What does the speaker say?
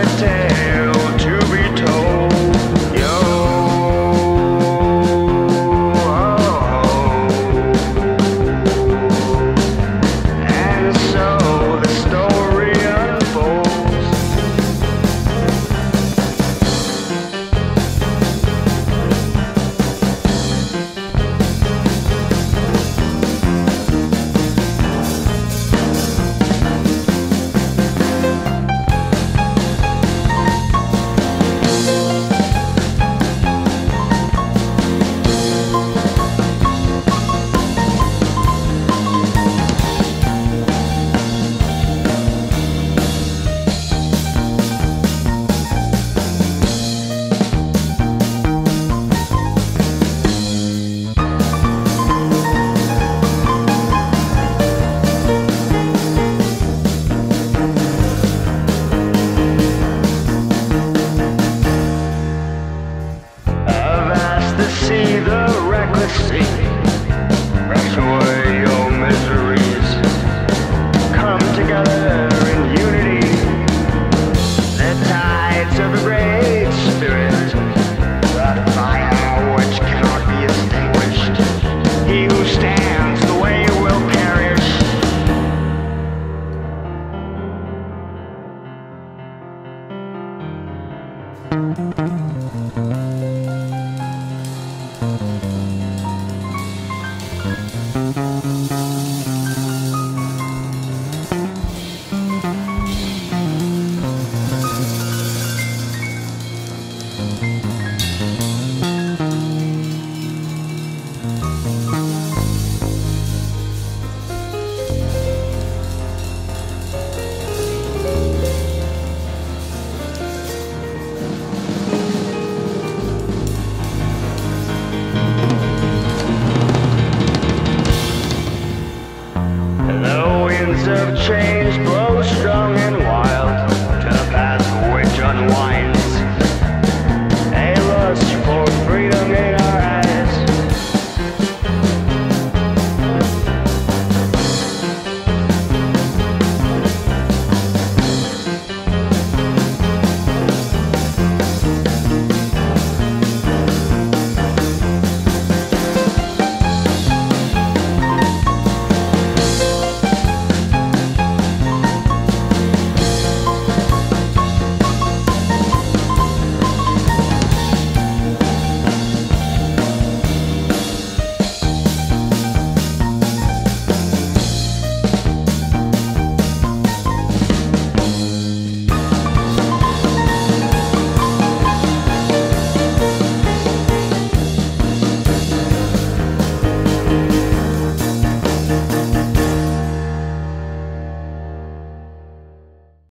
tale to be told. Yo, and so the story unfolds. See the reckless sea, brush away your miseries. Come together in unity. The tides of the great spirit, the fire which cannot be extinguished. He who stands the way will perish. Of change blow strong and wild to the path which unwinds.